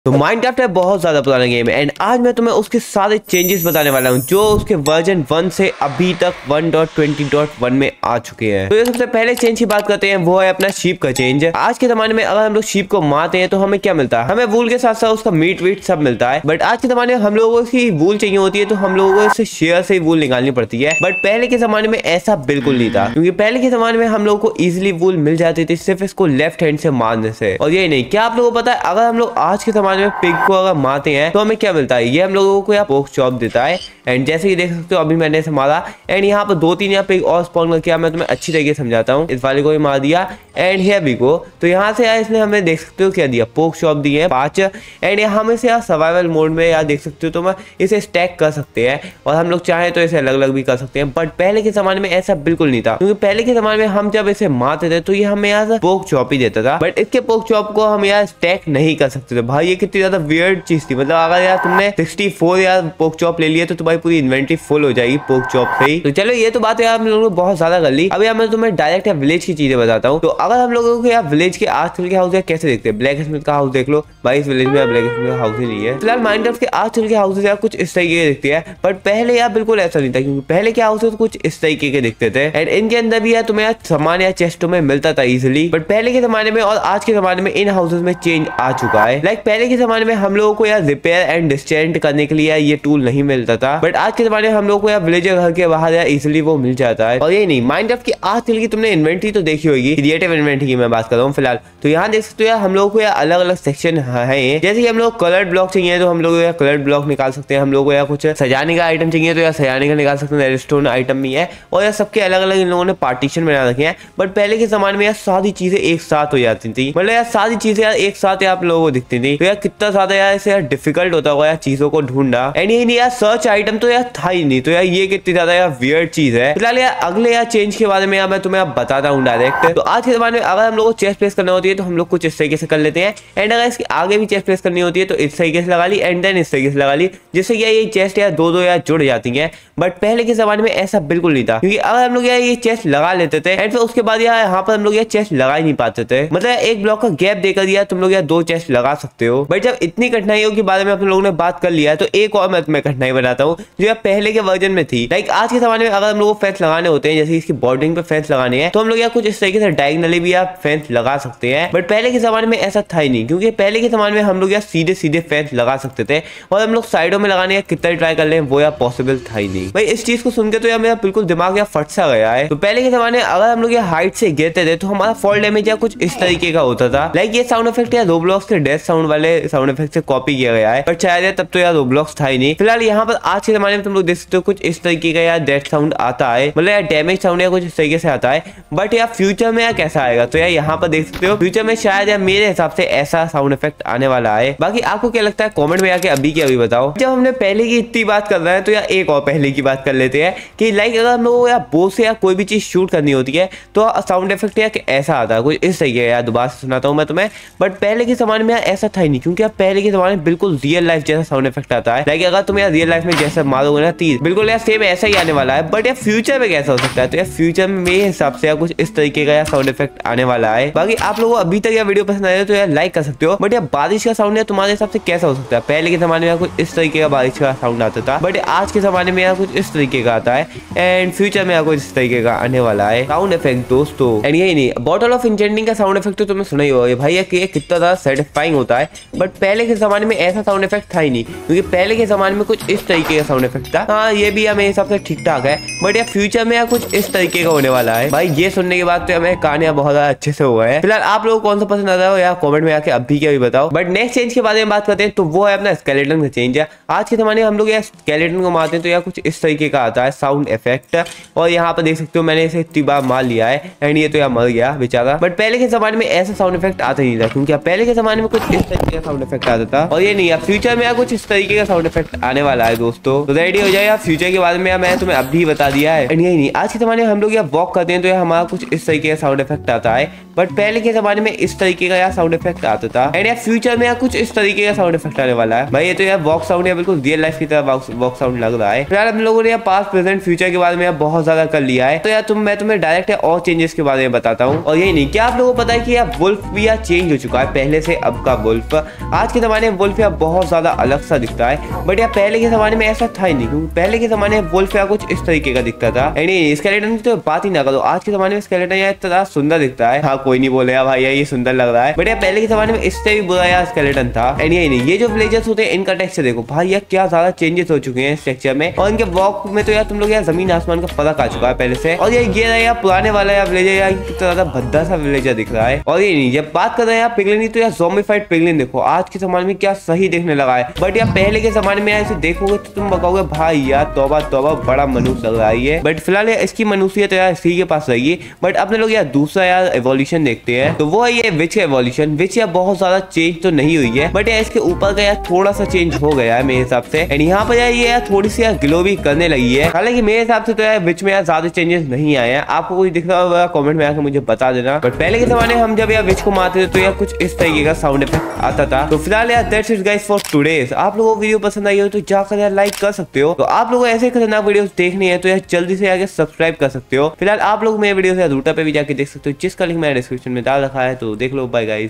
तो माइनक्राफ्ट है बहुत ज्यादा पुराना गेम है एंड आज मैं तुम्हें उसके सारे चेंजेस बताने वाला हूँ जो उसके वर्जन 1 से अभी तक 1.20.1 में आ चुके हैं। तो ये सबसे पहले चेंज की बात करते हैं, वो है अपना शीप का चेंज। आज के जमाने में अगर हम लोग शीप को मारते हैं तो हमें क्या मिलता है, हमें वूल के साथ साथ उसका मीट वीट सब मिलता है। बट आज के जमाने में हम लोगों को वूल चाहिए होती है तो हम लोगों को इससे शेयर से वूल निकालनी पड़ती है। बट पहले के जमाने में ऐसा बिल्कुल नहीं था, क्योंकि पहले के जमाने में हम लोगों को इजिली वूल मिल जाती थी सिर्फ इसको लेफ्ट हैंड से मारने से। और यही नहीं, क्या आप लोगों को पता है अगर हम लोग आज के जमाने में पिग को मारते हैं तो हमें क्या मिलता है, ये हम लोगों को यहाँ पोक चॉप देता है। एंड जैसे कि देख सकते हो अभी मैंने इसे मारा एंड यहाँ पर 2-3 यहाँ पे और स्पॉन करके मैं तुम्हें अच्छी तरीके से समझाता हूँ। इस वाले को भी मार दिया एंड हियर भी को, तो यहाँ से यार इसने हमें देख सकते हो क्या दिया, पोक चॉप दिए 5। एंड यहाँ हम इसे यार सर्वाइवल मोड में यार देख सकते हो तो मैं इसे स्टैक कर सकते हैं और हम लोग चाहें तो इसे अलग अलग भी कर सकते हैं। बट पहले के जमाने में ऐसा बिल्कुल नहीं था, क्योंकि पहले के जमाने में हम जब इसे मारते थे तो ये हमें यार पोक चॉप ही देता था। बट इसके पोक चॉप को हम यार स्टैक नहीं कर सकते थे। भाई ये कितनी ज्यादा वियर्ड चीज थी, मतलब अगर यार तुमने 64 यार पोक चॉप ले लिया तो तुम्हारी पूरी इन्वेंटरी फुल हो जाएगी पोक चॉप से ही। तो चलो ये तो बात है यार हम लोगों ने बहुत ज्यादा कर ली। अब यार मैं तुम्हें डायरेक्ट विलेज की चीजें बताता हूँ। तो अगर हम लोगों को यार विलेज के आजकल के हाउस कैसे देखते हैं, ब्लैक स्मिथ का हाउस देख लो भाई, इस विलेज में ब्लैक स्मिथ का हाउस ही नहीं है। फिलहाल माइनक्राफ्ट के आजकल के हाउसेस यार कुछ इस तरीके के दिखते हैं, बट पहले यार बिल्कुल ऐसा नहीं था, क्योंकि पहले के हाउसेस कुछ इस तरीके के दिखते थे एंड इनके अंदर भी यार तुम्हें सामान या चेस्टों में मिलता था इजिली। बट पहले के जमाने में और आज के जमाने में इन हाउसेस में चेंज आ चुका है। लाइक पहले के जमाने में हम लोगों को यार रिपेयर एंड डिस्टेंट करने के लिए ये टूल नहीं मिलता था, बट आज के जमाने में हम लोग को यार विलेजर घर के बाहर यार इजिली वो मिल जाता है। और ये नहीं, माइनक्राफ्ट की आजकल की तुमने इन्वेंटरी तो देखी होगी, क्रिएटिव इन्वेंटरी की मैं बात कर रहा हूँ फिलहाल। तो यहाँ देख सकते हो यार हम लोगों को यार अलग अलग सेक्शन है, जैसे कि हम लोग कलर्ड ब्लॉक चाहिए तो हम लोग यार कलर्ड ब्लॉक निकाल सकते हैं, हम लोग को यार कुछ सजाने का आइटम चाहिए तो यार सजाने का निकाल सकते हैं, रेडस्टोन आइटम भी है और यार सबके अलग अलग इन लोगों ने पार्टीशन बना रखे हैं। बट पहले के जमाने में यार सारी चीजें एक साथ हो जाती थी, मतलब यार सारी चीजें यार एक साथ आप लोगों को दिखती थी, तो यार कितना ज्यादा यार इसे यार डिफिकल्ट होता होगा यार चीजों को ढूंढना। एंड ये नहीं यार सर्च आइटम तो यार था ही नहीं, तो यार ये कितनी ज्यादा यार वियर्ड चीज है। फिलहाल यार अगले यार चेंज के बारे में यार मैं तुम्हें बताता हूँ डायरेक्ट। तो आज के जमाने में अगर हम लोग को चेस्ट प्लेस करना होती है तो हम लोग कुछ इस तरीके से कर लेते हैं, एंड अगर इसके आगे भी चेस्ट प्लेस करनी होती है तो इस तरीके से लगा ली एंड देन इस तरीके से लगा ली, जिससे कि ये चेस्ट यार दो यार जुड़ जाती है। बट पहले के जमाने में ऐसा बिल्कुल नहीं था, क्योंकि अगर हम लोग यार ये चेस्ट लगा लेते थे एंड फिर उसके बाद यार यहाँ पर हम लोग यार चेस्ट लगा ही नहीं पाते थे, मतलब एक ब्लॉक का गैप देकर दिया तुम लोग यार 2 चेस्ट लगा सकते हो। बट जब इतनी कठिनाइयों के बारे में अपने लोगों ने बात कर लिया तो एक और मैं तुम्हें कठिनाई बताता हूँ जो यार पहले के वर्जन में थी। लाइक आज के जमाने में अगर हम लोग को फेंस लगाने होते हैं, जैसे इसकी बॉर्डरिंग पे फेंस लगाने हैं, तो हम लोग यार कुछ इस तरीके से डायगोनली भी यार फेंस लगा सकते हैं। बट पहले के जमाने में ऐसा था ही नहीं, क्योंकि पहले के जमाने में हम लोग यार सीधे सीधे फेंस लगा सकते थे और हम लोग साइडों में लगाने का कितना ट्राई कर ले वो यार पॉसिबल था ही नहीं। भाई इस चीज को सुन के तो यार मेरा बिल्कुल दिमाग यार फट सा गया है। तो पहले के जमाने में अगर हम लोग यार हाइट से गिरते थे तो हमारा फॉल डैमेज या कुछ इस तरीके का होता था। लाइक ये साउंड इफेक्ट यार रोब्लॉक्स के डेथ साउंड वाले साउंड इफेक्ट से कॉपी किया गया है, बट शायद तब तो यार रोब्लॉक्स था ही नहीं। फिलहाल यहाँ पर आज के जमाने में तुम लोग देख सकते हो कुछ इस तरीके का यार डेथ साउंड आता है, मतलब यार डैमेज साउंड या कुछ इस तरीके से आता है। बट यार फ्यूचर में यार कैसा आएगा, तो यार यहाँ पर देख सकते हो फ्यूचर में शायद यार मेरे हिसाब से ऐसा साउंड इफेक्ट आने वाला है। बाकी आपको क्या लगता है कमेंट में आके अभी के अभी बताओ। जब हमने पहले की इतनी बात कर रहे हैं तो यार एक और पहले की बात कर लेते हैं कि लाइक अगर हम लोग यार बो से या कोई भी चीज शूट करनी होती है तो साउंड इफेक्ट यार ऐसा आता है कुछ इस तरीके का, यार दोबारा से सुनाता हूँ मैं तुम्हें। बट पहले के जमाने में यार ऐसा था ही नहीं, क्योंकि यार पहले के जमाने में बिल्कुल रियल लाइफ जैसा साउंड इफेक्ट आता है। लाइक अगर तुम यार रियल लाइफ में जैसा मारोगे ना तीर, बिल्कुल यार सेम ऐसा ही आने वाला है। बट यार फ्यूचर में कैसा हो सकता है, तो यार फ्यूचर में मेरे हिसाब से यार कुछ इस तरीके का यार साउंड इफेक्ट आने वाला है। बाकी आप लोगों को अभी तक यार वीडियो पसंद आया तो यार लाइक कर सकते हो। बट यार बारिश का साउंड यार तुम्हारे हिसाब से कैसा हो सकता है, पहले के जमाने में कुछ इस तरीके का बारिश का साउंड आता था, बट आज के जमाने में यार कुछ इस तरीके का आता है एंड फ्यूचर में यार कुछ इस तरीके का आने वाला है साउंड इफेक्ट दोस्तों। एंड यही नहीं, बॉटल ऑफ इंचेंटिंग का साउंड इफेक्ट तो तुमने सुना ही होगा भाई ये कितना ज्यादा सेटिस्फाइंग होता है। बट पहले के जमाने में ऐसा साउंड इफेक्ट था ही नहीं, क्योंकि पहले के जमाने में कुछ इस तरीके का साउंड इफेक्ट था। हाँ ये भी मेरे हिसाब से ठीक ठाक है, बट यार फ्यूचर में यार कुछ इस तरीके का होने वाला है। भाई ये सुनने के बाद तो हमें कहानियां बहुत ज्यादा अच्छे से हुआ है। फिलहाल आप लोगों को कौन सा पसंद आता है यार कमेंट में आके अभी क्या भी बताओ। बट नेक्स्ट चेंज के बारे में बात करते हैं तो वो है अपना स्केलेटन का चेंज है। आज के जमाने में हम लोग यार स्केलेटन को मारते हैं तो यार कुछ इस तरीके का आता है साउंड इफेक्ट, और यहाँ पर देख सकते हो मैंने इसे इतनी बार मार लिया है एंड ये तो यार मर गया बेचारा। बट पहले के जमाने में ऐसा साउंड इफेक्ट आता नहीं था, क्योंकि पहले के जमाने में कुछ इस तरीके का साउंड इफेक्ट आता था। और ये नहीं, फ्यूचर में यार कुछ इस तरीके का साउंड इफेक्ट आने वाला है दोस्तों। तो रेडी हो जाए यार फ्यूचर के बारे में मैं तुम्हें अभी बता दिया है। एंड यही नहीं, आज के जमाने में हम लोग यार वॉक करते हैं तो यार हमारा कुछ इस तरीके का साउंड इफेक्ट आता है, बट पहले के जमाने में इस तरीके का यार साउंड इफेक्ट आता था। एंड यार फ्यूचर में यार कुछ इस तरीके का साउंड इफेक्ट आने वाला है। भाई ये तो यार वॉक साउंड है, बिल्कुल रियल लाइफ की तरह वॉक साउंड लग रहा है। फिलहाल हम लोगों ने यार पास्ट प्रेजेंट फ्यूचर के बारे में यार बहुत ज्यादा कर लिया है, तो यार मैं तुम्हें डायरेक्ट और चेंजेस के बारे में बताता हूँ। और यही नहीं, क्या आप लोगों को पता है कि यार वुल्फ भी यार चेंज हो चुका है पहले से अब का वुल्फ। आज के जमाने में वुल्फ यार बहुत ज्यादा अलग सा दिखता है, बट यार पहले के जमाने में ऐसा था ही नहीं, क्योंकि पहले के जमाने में वुल्फ यार कुछ इस तरीके का दिखता था। एंड स्केलेटन की तो बात ही ना करो, आज के जमाने में स्केलेटन यार इतना सुंदर दिखता है। हाँ कोई नहीं बोले यार भाई ये सुंदर लग रहा है, बट यार पहले के जमाने में इससे भी बुरा यार स्केलेटन था। एंड यही नहीं, ये जो विलेजर्स होते हैं इनका टेक्सचर देखो भाई यार क्या ज्यादा चेंजेस हो चुके हैं इस टेक्सचर में, और इनके वॉक में तो यार तुम लोग यार जमीन आसमान का फर्क आ चुका है पहले से। और ये यार पुराने वाला यार विलेजर यार कितना ज्यादा भद्दा सा विलेजर दिख रहा है। और ये नहीं, जब बात कर रहे हैं यार पिगलिन, तो यार ज़ॉम्बीफाइड पिगलिन देखो आज के जमाने में क्या सही देखने लगा है, बट यार पहले के जमाने में ऐसे देखोगे तो तुम बताओगे भाई यार तौबा तौबा बड़ा मनुष्य लग रहा है। बट फिलहाल इसकी मनुष्यत यार इसी के पास रही है। बट अपने लोग यार दूसरा यार एवोल्यूशन देखते हैं, तो वो है ये विच का एवोल्यूशन। विच यार बहुत ज्यादा चेंज तो नहीं हुई है, बट यार इसके ऊपर का यार थोड़ा सा चेंज हो गया है मेरे हिसाब से। एंड यहाँ पर यार ये यार थोड़ी सी यार ग्लो भी करने लगी है। हालांकि मेरे हिसाब से तो यार विच में यार ज्यादा चेंजेस नहीं आए हैं। आपको कोई दिख रहा होगा कमेंट में आकर मुझे बता देना। बट पहले के जमाने हम जब यार विच को मारते थे तो यार कुछ इस तरीके का साउंड इफेक्ट आता था। तो फिलहाल यार that's it guys for today's. आप लोगों को वीडियो पसंद आई हो तो जाकर यार लाइक कर सकते हो। तो आप लोगों को ऐसे खतरनाक वीडियोस देखनी है तो यार जल्दी से आगे सब्सक्राइब कर सकते हो। फिलहाल आप लोग मेरे वीडियो से रूटा पे भी जाके देख सकते हो, जिसका लिंक मैंने डिस्क्रिप्शन में डाल रखा है, तो देख लो। Bye guys.